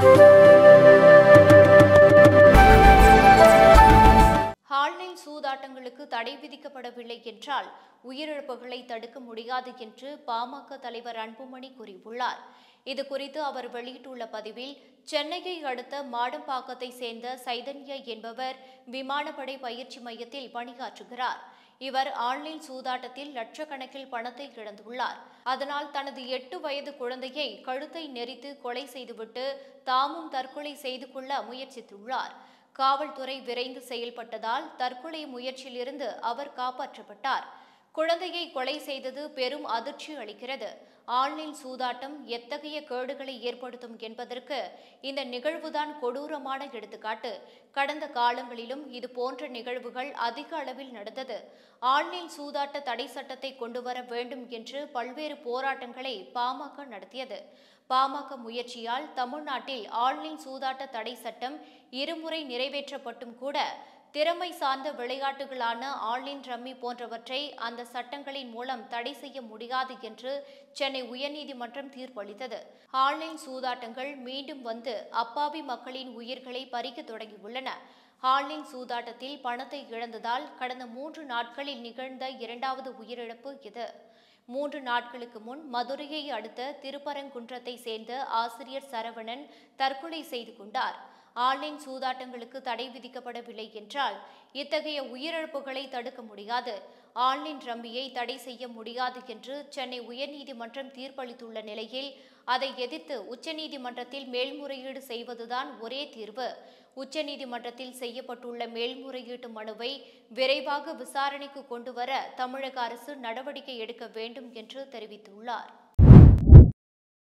Online சூதாட்டங்களுக்கு தடை விதிக்கப்படவில்லை என்றால் உயிரிழப்புகளை தடுக்க முடியாது என்று பாமக தலைவர் அன்புமணி கூறியுள்ளார். இதுகுறித்து அவர் வெளியிட்டுள்ள பதிவில், சென்னையை அடுத்த மாடம்பாக்கத்தை சேர்ந்த சைதன்யா என்பவர் விமானப்படை பயிற்சி மையத்தில் பணியாற்றுகிறார். இவர் ஆன்லைன் சூதாட்டத்தில் லட்சக்கணக்கில் பணத்தை இழந்துள்ளார். அதனால் தனது 8 வயது குழந்தையை கழுத்தை நெரித்து கொலை செய்துவிட்டு தாமும் தற்கொலை செய்து கொள்ள முயற்சித்துள்ளார். காவல்துறை விரைந்து செயல்பட்டதால் தற்கொலை முயற்சியிலிருந்து அவர் காப்பாற்றப்பட்டார். குழந்தையை கொலை செய்தது பெரும் அதிர்ச்சி அளிக்கிறது. ஆன்லைன் சூதாட்டம் எத்தகைய கேடுகளை ஏற்படுத்தும் என்பதற்கு இந்த நிகழ்வுதான் கொடூரமான எடுத்துக்காட்டு. கடந்த காலங்களிலும் இதுபோன்ற நிகழ்வுகள் அதிக அளவில் நடந்தது. ஆன்லைன் சூதாட்ட தடை சட்டத்தை கொண்டுவர வேண்டும் என்று பல்வேறு போராட்டங்களை பாமக நடத்தியது. பாமக முயற்சியால் தமிழ்நாட்டில் ஆன்லைன் சூதாட்ட தடை சட்டம் இருமுறை நிறைவேற்றப்பட்டும் கூட திறமை சார்ந்த விளையாட்டுகளான ஆன்லைன் ரம்மி போன்றவற்றை அந்த சட்டங்களின் மூலம் தடை செய்ய முடியாது என்று சென்னை உயர்நீதிமன்றம் தீர்ப்பளித்தது. ஆன்லைன் சூதாட்டங்கள் மீண்டும் வந்து அப்பாவி மக்களின் உயிர்களை பறிக்க தொடங்கியுள்ளன. ஆன்லைன் சூதாட்டத்தில் பணத்தை இழந்ததால் கடந்த 3 நாட்களில் நிகழ்ந்த 2வது உயிரிழப்பு இது. 3 நாட்களுக்கு முன் மதுரையை அடுத்த திருப்பரங்குன்றத்தை சேர்ந்த ஆசிரியர் சரவணன் தற்கொலை செய்து கொண்டார். ஆன்லைன் சூதாட்டங்களுக்கு தடை விதிக்கப்படவில்லை என்றால் இத்தகைய உயிரிழப்புகளை தடுக்க முடியாது. ஆன்லைன் ரம்மியை தடை செய்ய முடியாது என்று சென்னை உயர்நீதிமன்றம் தீர்ப்பளித்துள்ள நிலையில் அதை எதிர்த்து உச்சநீதிமன்றத்தில் மேல்முறையீடு செய்வதுதான் ஒரே தீர்வு. உச்சநீதிமன்றத்தில் செய்யப்பட்டுள்ள மேல்முறையீட்டு மனுவை விரைவாக விசாரணைக்கு கொண்டுவர தமிழக அரசு நடவடிக்கை எடுக்க வேண்டும் என்று தெரிவித்துள்ளார்.